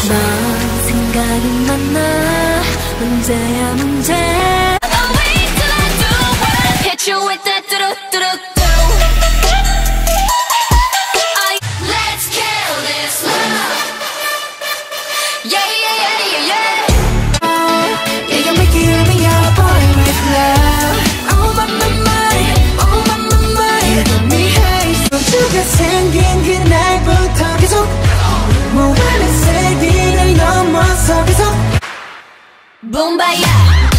넌 생각이 많아 문제야 문제 Wait till I do it Hit you with that do-do-do-do Let's kill this love Yeah, yeah, yeah, yeah, yeah Yeah, you're making me your boy with love Oh, my, my, my Oh, my, my, my You got me high 소주가 생긴 그날부터 계속 무한한 세기를 넘어서 계속 Boom, baya